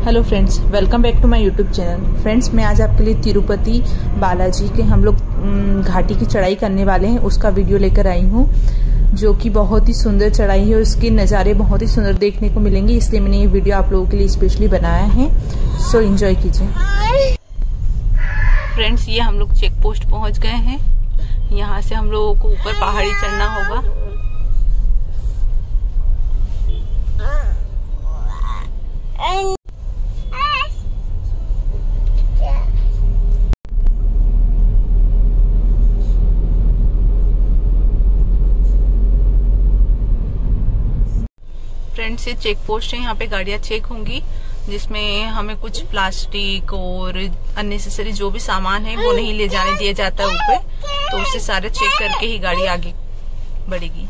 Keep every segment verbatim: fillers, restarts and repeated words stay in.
Hello friends, welcome back to my YouTube channel. Friends, मैं आज आपके लिए तिरुपति बालाजी के हम लोग घाटी की चढ़ाई करने वाले हैं, उसका वीडियो लेकर आई हूँ, जो कि बहुत ही सुंदर चढ़ाई है और उसके नज़ारे बहुत ही सुंदर देखने को मिलेंगे। इसलिए मैंने ये वीडियो आप लोगों के लिए स्पेशली बनाया है। सो एंजॉय कीजिए। फ्रेंड्स, ये हम लोग चेक पोस्ट पहुँच गए हैं। यहाँ से हम लोगों को ऊपर पहाड़ी चढ़ना होगा। फ्रेंड्स, ये चेक पोस्ट है, यहाँ पे गाड़ियाँ चेक होंगी, जिसमें हमें कुछ प्लास्टिक और अननेसेसरी जो भी सामान है वो नहीं ले जाने दिया जाता है ऊपर। तो उससे सारे चेक करके ही गाड़ी आगे बढ़ेगी।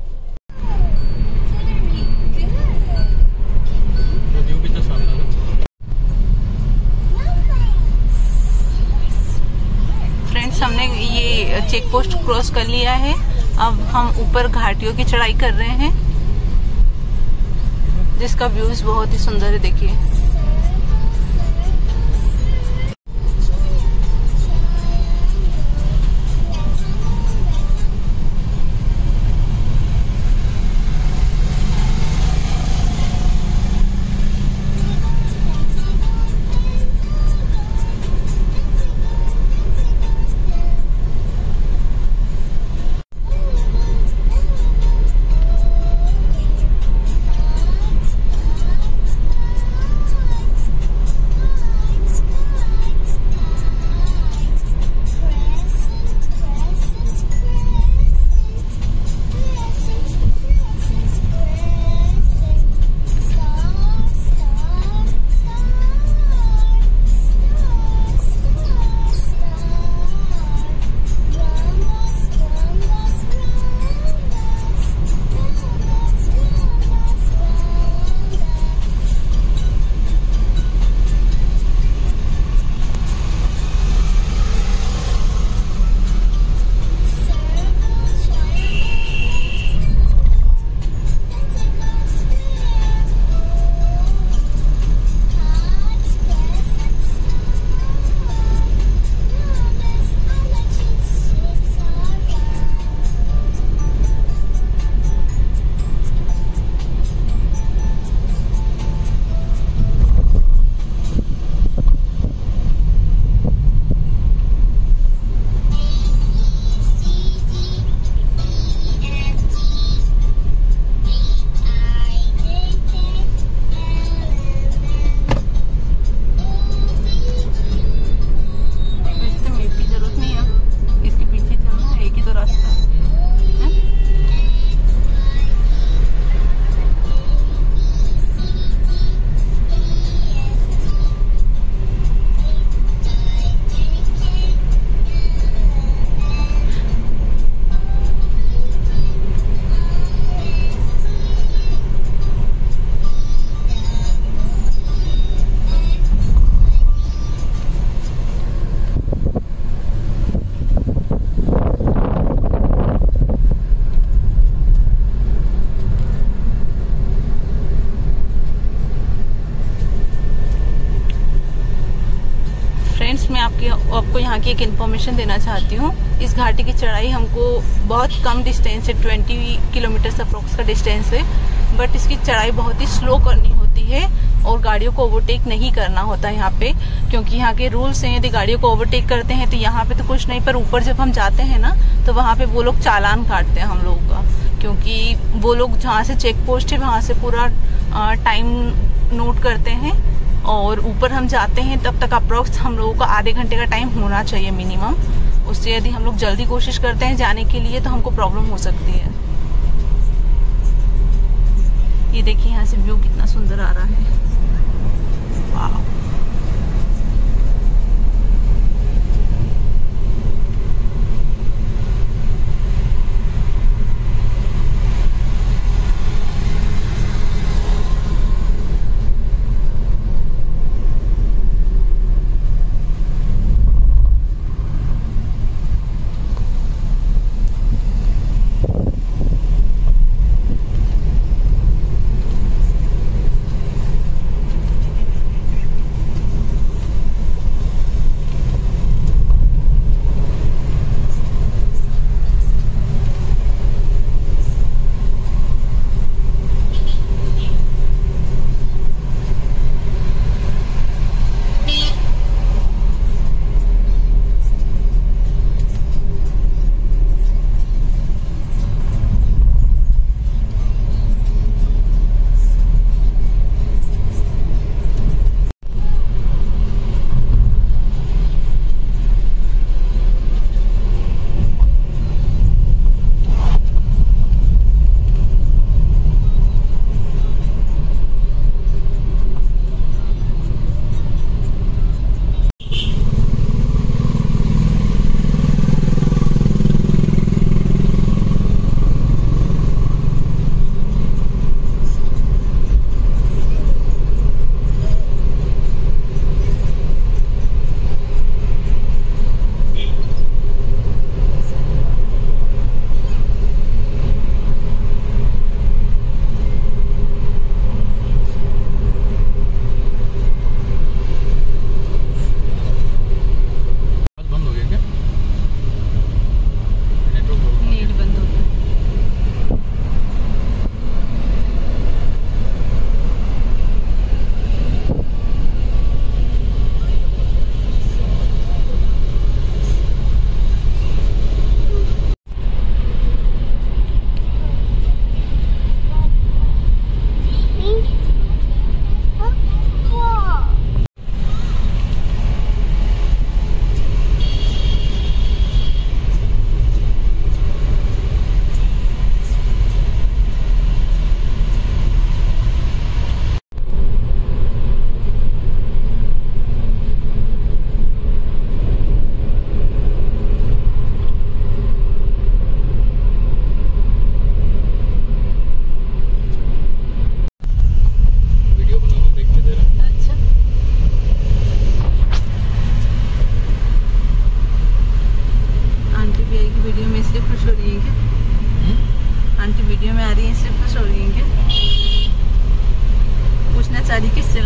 फ्रेंड्स, हमने ये चेक पोस्ट क्रॉस कर लिया है। अब हम ऊपर घाटियों की चढ़ाई कर रहे हैं, जिसका व्यूज बहुत ही सुंदर है। देखिए, मैं आपके आपको यहाँ की एक इन्फॉर्मेशन देना चाहती हूँ। इस घाटी की चढ़ाई हमको बहुत कम डिस्टेंस है, बीस किलोमीटर अप्रोक्स का डिस्टेंस है, बट इसकी चढ़ाई बहुत ही स्लो करनी होती है और गाड़ियों को ओवरटेक नहीं करना होता यहाँ पे, क्योंकि यहाँ के रूल्स हैं। यदि गाड़ियों को ओवरटेक करते हैं तो यहाँ पे तो कुछ नहीं, पर ऊपर जब हम जाते हैं ना, तो वहाँ पे वो लोग चालान काटते हैं हम लोगों का, क्योंकि वो लोग जहाँ से चेक पोस्ट है वहाँ से पूरा टाइम नोट करते हैं। और ऊपर हम जाते हैं तब तक अप्रोक्स हम लोगों को आधे घंटे का टाइम होना चाहिए मिनिमम। उससे यदि हम लोग जल्दी कोशिश करते हैं जाने के लिए तो हमको प्रॉब्लम हो सकती है। ये देखिए, यहाँ से व्यू कितना सुंदर आ रहा है। वाह।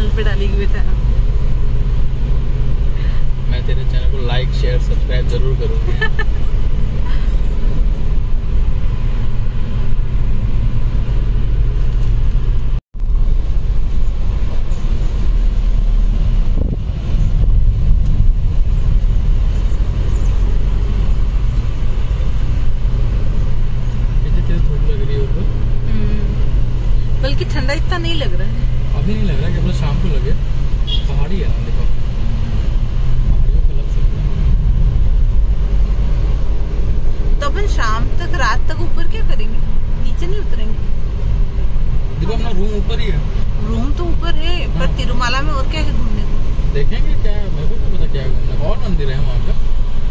चैनल पे डालेगी बेटा। मैं तेरे चैनल को लाइक शेयर सब्सक्राइब जरूर करूंगी। बल्कि ठंडा इतना नहीं लग रहा है अभी, नहीं लग रहा है कि अपने शाम को लगे। पहाड़ी है ना, देखो पहाड़ियों का लग सकता है। तो अपन शाम तक रात तक ऊपर क्या करेंगे, नीचे नहीं उतरेंगे? देखो अपना रूम ऊपर ही है। रूम तो ऊपर है। हाँ। पर तिरुमाला में और क्या है घूमने को? देखेंगे क्या है, मेरे को क्या पता क्या है घूमने। और मंदिर है वहाँ का।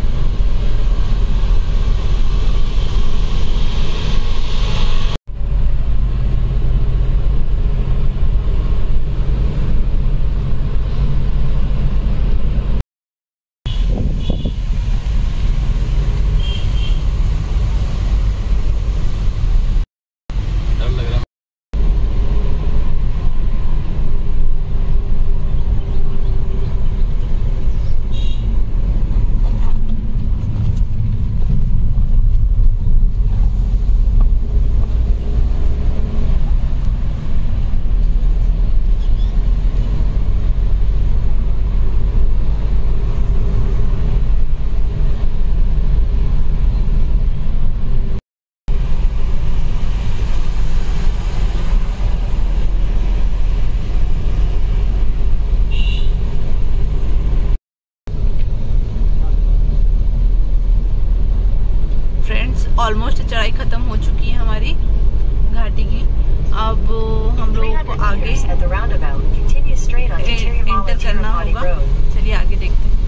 ऑलमोस्ट चढ़ाई खत्म हो चुकी है हमारी घाटी की। अब हम लोगों को आगे एंटर करना होगा। चलिए आगे देखते हैं।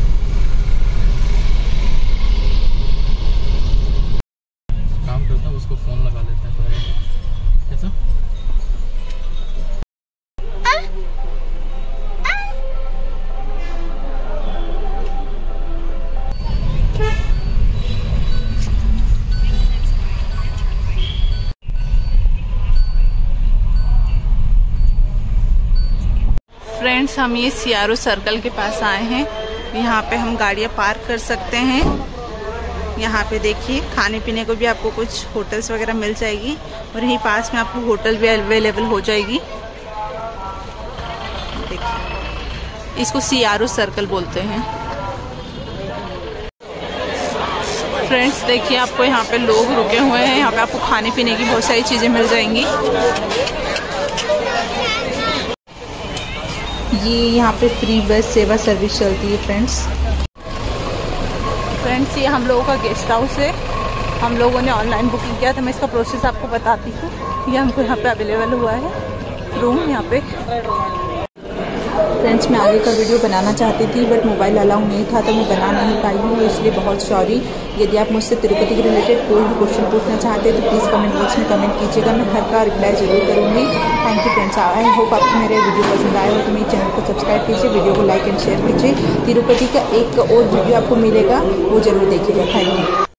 काम करता हूँ, उसको फोन लगा लेते हैं। कैसा? फ्रेंड्स, हम ये सियारो सर्कल के पास आए हैं। यहाँ पे हम गाड़ियाँ पार्क कर सकते हैं। यहाँ पे देखिए खाने पीने को भी आपको कुछ होटल्स वगैरह मिल जाएगी और यहीं पास में आपको होटल भी अवेलेबल हो जाएगी। देखिए इसको सियारो सर्कल बोलते हैं। फ्रेंड्स देखिए आपको यहाँ पे लोग रुके हुए हैं। यहाँ पे आपको खाने पीने की बहुत सारी चीज़ें मिल जाएंगी। ये यहाँ पे फ्री बस सेवा सर्विस चलती है फ्रेंड्स। फ्रेंड्स ये हम लोगों का गेस्ट हाउस है। हम लोगों ने ऑनलाइन बुकिंग किया था। मैं इसका प्रोसेस आपको बताती हूँ। ये हमको यहाँ पे अवेलेबल हुआ है रूम यहाँ पे। फ्रेंड्स मैं आगे का वीडियो बनाना चाहती थी बट मोबाइल अलाउ नहीं था तो मैं बना नहीं पाई हूँ, इसलिए बहुत सॉरी। यदि आप मुझसे तिरुपति के रिलेटेड कोई भी क्वेश्चन पूछना चाहते हैं तो प्लीज़ कमेंट बॉक्स में कमेंट कीजिएगा। मैं हर का रिप्लाई जरूर करूँगी। Thank you friends. I hope आपको मेरे वीडियो पसंद आया हो तो मेरे चैनल को सब्सक्राइब कीजिए, वीडियो को लाइक एंड शेयर कीजिए। तिरुपति का एक और वीडियो आपको मिलेगा, वो जरूर देखिएगा। Thank you.